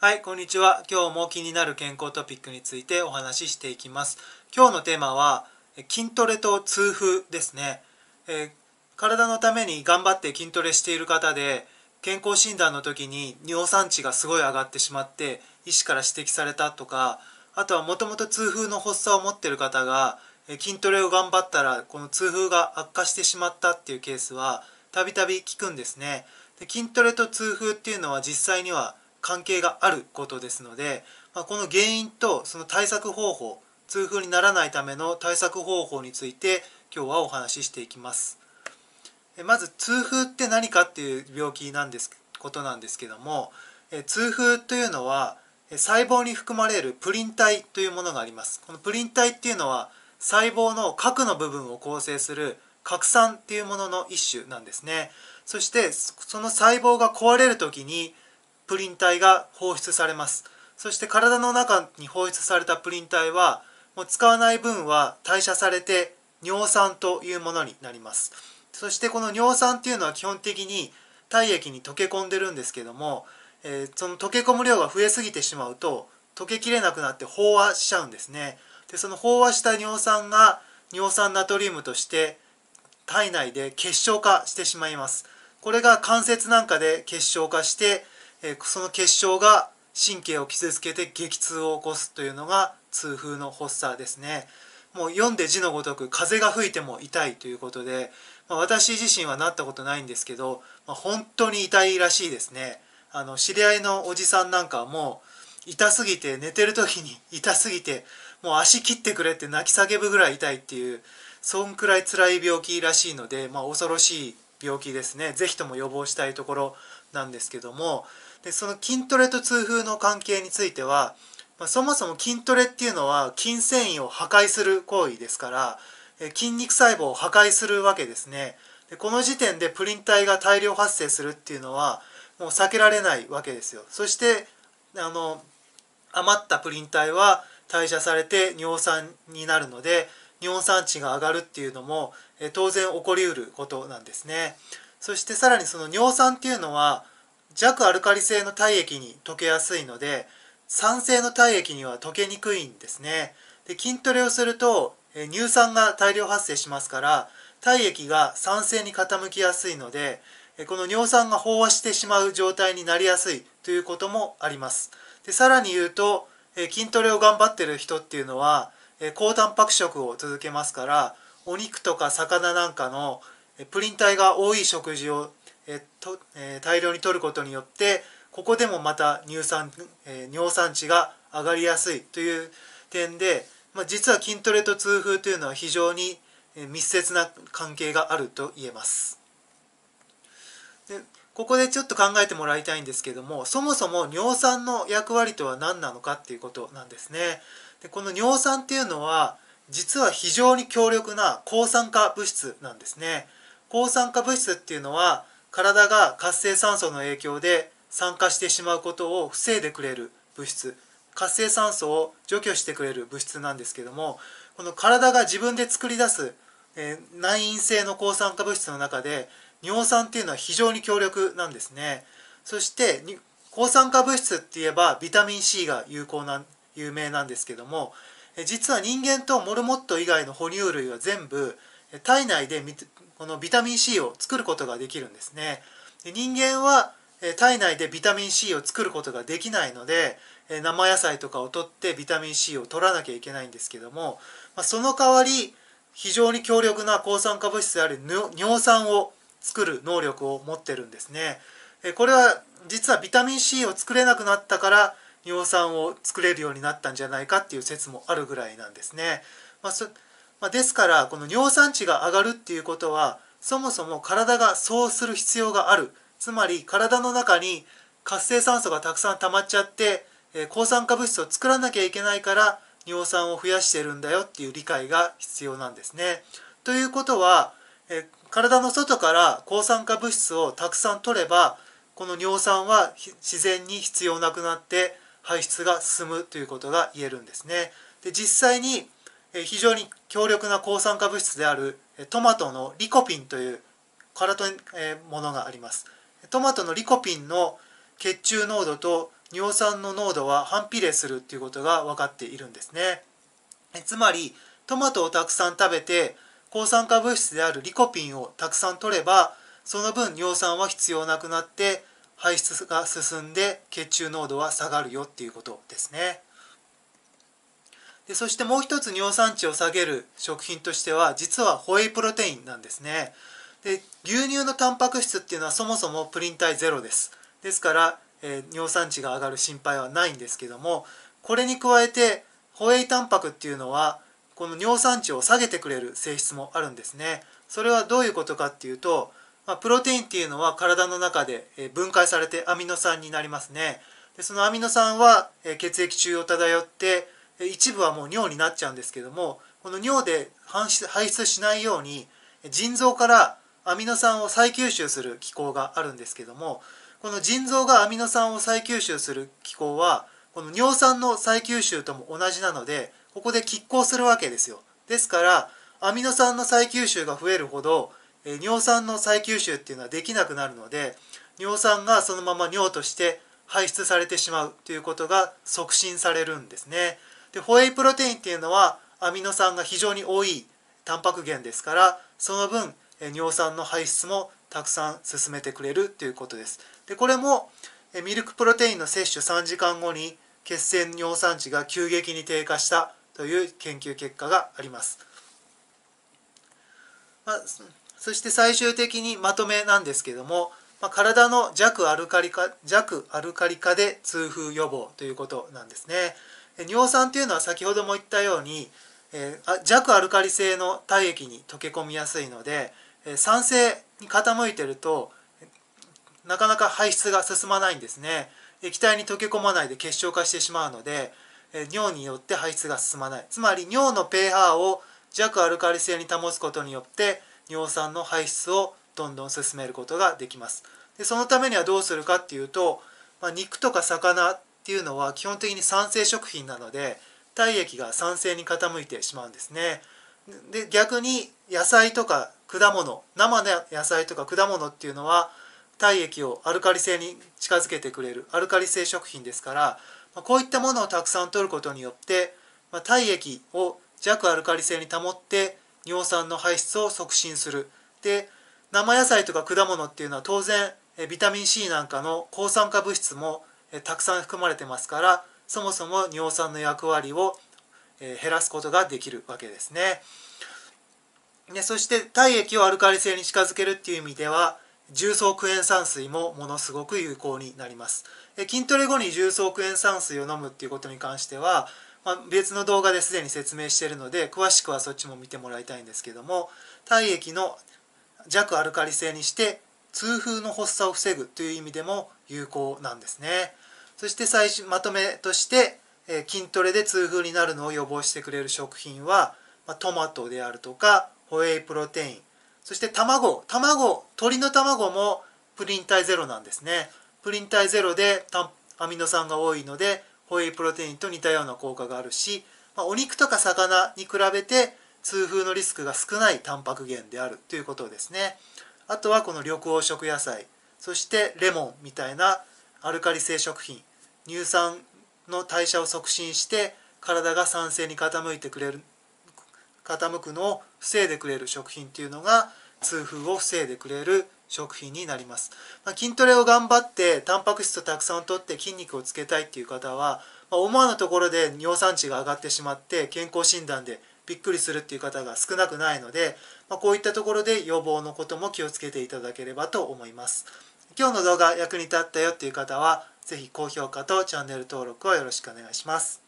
はい、こんにちは。今日も気になる健康トピックについてお話ししていきます。今日のテーマは筋トレと痛風ですね。体のために頑張って筋トレしている方で、健康診断の時に尿酸値がすごい上がってしまって医師から指摘されたとか、あとはもともと痛風の発作を持っている方が筋トレを頑張ったらこの痛風が悪化してしまったっていうケースはたびたび聞くんですね。で、筋トレと痛風っていうのは実際には関係があることですので、この原因とその対策方法、痛風にならないための対策方法について今日はお話ししていきます。まず痛風って何かっていう病気ことなんですけども、痛風というのは細胞に含まれるプリン体というものがあります。このプリン体っていうのは細胞の核の部分を構成する核酸っていうものの一種なんですね。そしてその細胞が壊れるときにプリン体が放出されます。そして体の中に放出されたプリン体はもう使わない分は代謝されて尿酸というものになります。そしてこの尿酸っていうのは基本的に体液に溶け込んでるんですけども、その溶け込む量が増えすぎてしまうと溶けきれなくなって飽和しちゃうんですね。でその飽和した尿酸が尿酸ナトリウムとして体内で結晶化してしまいます。これが関節なんかで結晶化してその結晶が神経を傷つけて激痛を起こすというのが痛風の発作ですね。もう読んで字のごとく風が吹いても痛いということで、私自身はなったことないんですけど、本当に痛いらしいですね。知り合いのおじさんなんかはもう痛すぎて、寝てる時に痛すぎてもう足切ってくれって泣き叫ぶぐらい痛いっていう、そんくらい辛い病気らしいので、恐ろしい病気ですね。是非とも予防したいところなんですけども、でその筋トレと痛風の関係については、そもそも筋トレっていうのは筋繊維を破壊する行為ですから、筋肉細胞を破壊するわけですね。でこの時点でプリン体が大量発生するっていうのはもう避けられないわけですよ。そして余ったプリン体は代謝されて尿酸になるので、尿酸値が上がるっていうのも当然起こりうることなんですね。そしてさらにその尿酸っていうのは弱アルカリ性の体液に溶けやすいので、酸性の体液には溶けにくいんですね。で筋トレをすると乳酸が大量発生しますから、体液が酸性に傾きやすいので、この尿酸が飽和してしまう状態になりやすいということもあります。でさらに言うと、筋トレを頑張っている人っていうのは高タンパク食を続けますから、お肉とか魚なんかのプリン体が多い食事を大量に摂ることによって、ここでもまた尿酸値が上がりやすいという点で、実は筋トレと痛風というのは非常に密接な関係があると言えます。でここでちょっと考えてもらいたいんですけども、そもそも尿酸の役割とは何なのかっていうことなんですね。でこの尿酸っていうのは実は非常に強力な抗酸化物質なんですね。抗酸化物質っていうのは体が活性酸素の影響で酸化してしまうことを防いでくれる物質、活性酸素を除去してくれる物質なんですけども、この体が自分で作り出す内因性の抗酸化物質の中で尿酸っていうのは非常に強力なんですね。そして抗酸化物質って言えばビタミン C が有名なんですけども、実は人間とモルモット以外の哺乳類は全部体内でこのビタミン C を作ることができるんですね。で人間は体内でビタミン C を作ることができないので、生野菜とかを取ってビタミン C を取らなきゃいけないんですけども、その代わり非常に強力な抗酸化物質である尿酸を作る能力を持ってるんですね。これは実はビタミン C を作れなくなったから尿酸を作れるようになったんじゃないかっていう説もあるぐらいなんですね。ですからこの尿酸値が上がるっていうことはそもそも体がそうする必要がある。つまり体の中に活性酸素がたくさん溜まっちゃって抗酸化物質を作らなきゃいけないから尿酸を増やしてるんだよっていう理解が必要なんですね。ということは体の外から抗酸化物質をたくさん取ればこの尿酸は自然に必要なくなって排出が進むということが言えるんですね。で実際に非常に強力な抗酸化物質であるトマトのリコピンというものがあります。トマトのリコピンの血中濃度と尿酸の濃度は反比例するということが分かっているんですね。つまりトマトをたくさん食べて抗酸化物質であるリコピンをたくさん摂れば、その分尿酸は必要なくなって排出が進んで血中濃度は下がるよっていうことですね。でそしてもう一つ尿酸値を下げる食品としては、実はホエイプロテインなんですね。で牛乳のタンパク質っていうのはそもそもプリン体ゼロです。ですから、尿酸値が上がる心配はないんですけども、これに加えてホエイタンパクっていうのはこの尿酸値を下げてくれる性質もあるんですね。それはどういうことかっていうと、プロテインっていうのは体の中で分解されてアミノ酸になりますね。でそのアミノ酸は血液中を漂って一部はもう尿になっちゃうんですけども、この尿で排出しないように腎臓からアミノ酸を再吸収する機構があるんですけども、この腎臓がアミノ酸を再吸収する機構はこの尿酸の再吸収とも同じなので、ここで拮抗するわけですよ。ですからアミノ酸の再吸収が増えるほど尿酸の再吸収っていうのはできなくなるので、尿酸がそのまま尿として排出されてしまうということが促進されるんですね。でホエイプロテインっていうのはアミノ酸が非常に多いタンパク源ですから、その分尿酸の排出もたくさん進めてくれるということです。でこれもミルクプロテインの摂取3時間後に血栓尿酸値が急激に低下したという研究結果があります。そして最終的にまとめなんですけども、体の弱アルカリ化で痛風予防ということなんですね。尿酸というのは先ほども言ったように弱アルカリ性の体液に溶け込みやすいので、酸性に傾いているとなかなか排出が進まないんですね。液体に溶け込まないで結晶化してしまうので、尿によって排出が進まない。つまり尿の pH を弱アルカリ性に保つことによって尿酸の排出をどんどん進めることができます。でそのためにはどうするかっていうと、肉とか魚っていうのは基本的に酸性食品なので体液が酸性に傾いてしまうんですね。で逆に野菜とか果物、生の野菜とか果物っていうのは体液をアルカリ性に近づけてくれるアルカリ性食品ですから、こういったものをたくさん摂ることによって体液を弱アルカリ性に保って尿酸の排出を促進する。で生野菜とか果物っていうのは当然ビタミン C なんかの抗酸化物質もたくさん含まれてますから、そもそも尿酸の役割を減らすことができるわけですね。でそして体液をアルカリ性に近づけるっていう意味では重曹クエン酸水もものすごく有効になります。筋トレ後に重曹クエン酸水を飲むっていうことに関しては、別の動画ですでに説明しているので詳しくはそっちも見てもらいたいんですけども、体液の弱アルカリ性にして痛風の発作を防ぐという意味でも有効なんですね。そしてまとめとして筋トレで痛風になるのを予防してくれる食品はトマトであるとかホエイプロテイン、そして鶏の卵もプリン体ゼロなんですね。プリン体ゼロでアミノ酸が多いのでホエイプロテインと似たような効果があるし、お肉とか魚に比べて痛風のリスクが少ないタンパク源であるということですね。あとはこの緑黄色野菜、そしてレモンみたいなアルカリ性食品、乳酸の代謝を促進して体が酸性に傾くのを防いでくれる食品っていうのが痛風を防いでくれる食品になります。筋トレを頑張ってタンパク質をたくさん摂って筋肉をつけたいっていう方は、思わぬところで尿酸値が上がってしまって健康診断でびっくりするっていう方が少なくないので、こういったところで予防のことも気をつけていただければと思います。今日の動画役に立ったよっていう方は是非高評価とチャンネル登録をよろしくお願いします。